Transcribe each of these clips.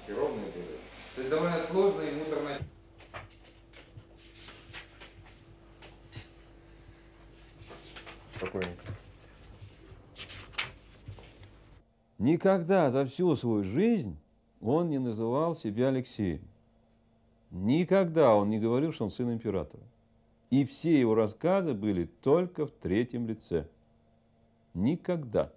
и ровные были. То есть довольно сложная и муторная. Спокойненько. Никогда за всю свою жизнь он не называл себя Алексеем. Никогда он не говорил, что он сын императора. И все его рассказы были только в третьем лице. Никогда.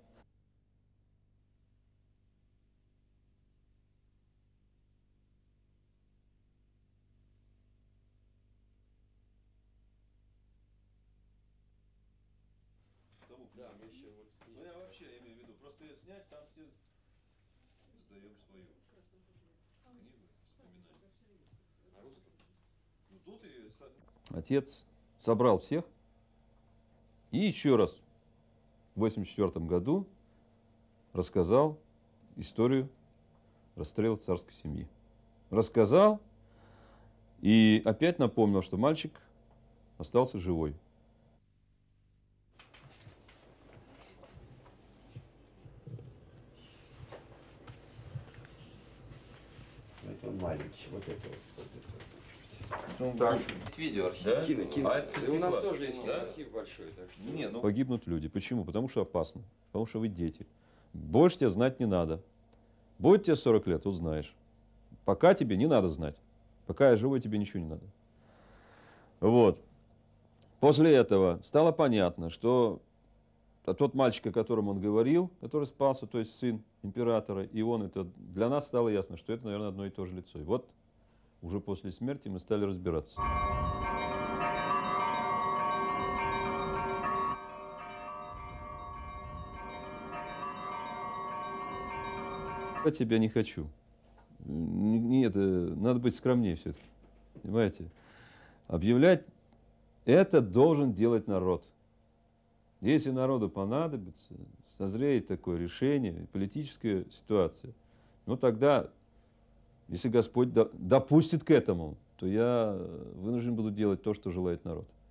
Да, мы еще вот... Ну, я вообще имею в виду, просто ее снять, там все сдаем свою книгу, вспоминаем. На русском. Ну, тут и... Отец собрал всех и еще раз в 1984 году рассказал историю расстрела царской семьи. Рассказал и опять напомнил, что мальчик остался живой. Это маленький, вот это вот. Ну, так. Видеоархив. Да? Кино. А это со И у нас стекла, тоже есть да? архив большой, так что... Не, ну... Погибнут люди. Почему? Потому что опасно. Потому что вы дети. Больше тебе знать не надо. Будет тебе 40 лет, узнаешь. Пока тебе не надо знать. Пока я живой, тебе ничего не надо. Вот. После этого стало понятно, что тот мальчик, о котором он говорил, который спался, то есть сын императора, и он, это для нас стало ясно, что это, наверное, одно и то же лицо. И вот уже после смерти мы стали разбираться. Я тебя не хочу. Нет, надо быть скромнее все-таки. Понимаете? Объявлять это должен делать народ. Если народу понадобится, созреет такое решение, политическая ситуация, ну тогда, если Господь допустит к этому, то я вынужден буду делать то, что желает народ.